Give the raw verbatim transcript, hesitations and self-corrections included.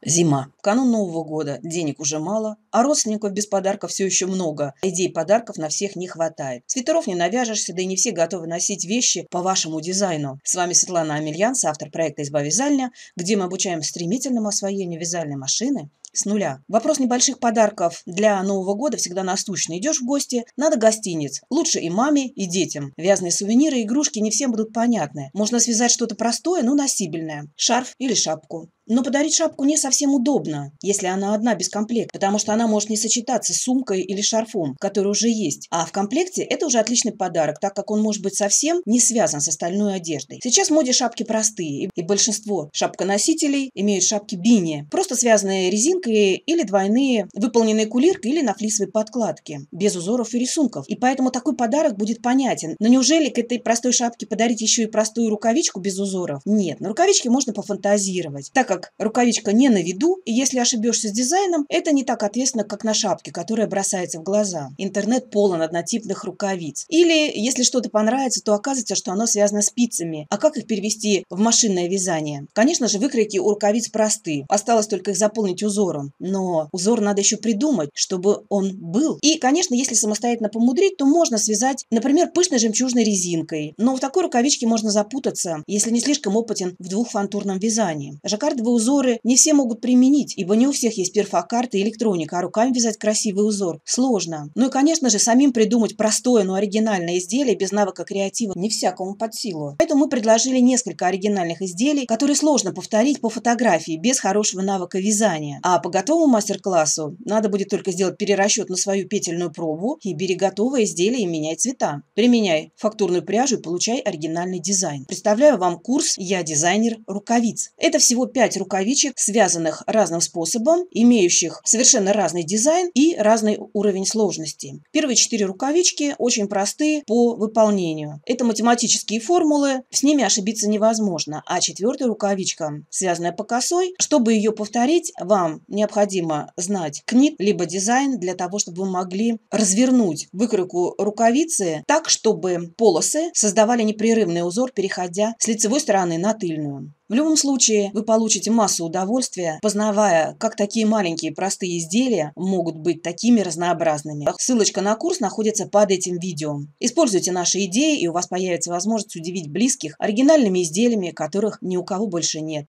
Зима. Канун Нового года. Денег уже мало, а родственников без подарков все еще много. Идей подарков на всех не хватает. Свитеров не навяжешься, да и не все готовы носить вещи по вашему дизайну. С вами Светлана Амельянс, автор проекта «Изба вязальня», где мы обучаем стремительному освоению вязальной машины с нуля. Вопрос небольших подарков для Нового года всегда насущный. Идешь в гости, надо гостиниц. Лучше и маме, и детям. Вязаные сувениры, игрушки не всем будут понятны. Можно связать что-то простое, но носибельное. Шарф или шапку. Но подарить шапку не совсем удобно, если она одна без комплекта, потому что она может не сочетаться с сумкой или шарфом, который уже есть. А в комплекте это уже отличный подарок, так как он может быть совсем не связан с остальной одеждой. Сейчас в моде шапки простые, и большинство шапконосителей имеют шапки бини, просто связанные резинкой или двойные, выполненные кулиркой или на флисовой подкладке, без узоров и рисунков. И поэтому такой подарок будет понятен. Но неужели к этой простой шапке подарить еще и простую рукавичку без узоров? Нет, на рукавичке можно пофантазировать, так как как рукавичка не на виду, и если ошибешься с дизайном, это не так ответственно, как на шапке, которая бросается в глаза. Интернет полон однотипных рукавиц. Или, если что-то понравится, то оказывается, что оно связано с спицами. А как их перевести в машинное вязание? Конечно же, выкройки у рукавиц просты. Осталось только их заполнить узором. Но узор надо еще придумать, чтобы он был. И, конечно, если самостоятельно помудрить, то можно связать, например, пышной жемчужной резинкой. Но в такой рукавичке можно запутаться, если не слишком опытен в двухфантурном вязании. Жаккардовые узоры не все могут применить, ибо не у всех есть перфокарта и электроника, а руками вязать красивый узор сложно. Ну и, конечно же, самим придумать простое, но оригинальное изделие без навыка креатива не всякому под силу. Поэтому мы предложили несколько оригинальных изделий, которые сложно повторить по фотографии без хорошего навыка вязания. А по готовому мастер-классу надо будет только сделать перерасчет на свою петельную пробу и бери готовое изделие и меняй цвета. Применяй фактурную пряжу и получай оригинальный дизайн. Представляю вам курс «Я дизайнер рукавиц». Это всего пять рукавичек, связанных разным способом, имеющих совершенно разный дизайн и разный уровень сложности. Первые четыре рукавички очень простые по выполнению. Это математические формулы, с ними ошибиться невозможно. А четвертая рукавичка, связанная по косой, чтобы ее повторить, вам необходимо знать книт, либо дизайн для того, чтобы вы могли развернуть выкройку рукавицы так, чтобы полосы создавали непрерывный узор, переходя с лицевой стороны на тыльную. В любом случае, вы получите массу удовольствия, познавая, как такие маленькие простые изделия могут быть такими разнообразными. Ссылочка на курс находится под этим видео. Используйте наши идеи, и у вас появится возможность удивить близких оригинальными изделиями, которых ни у кого больше нет.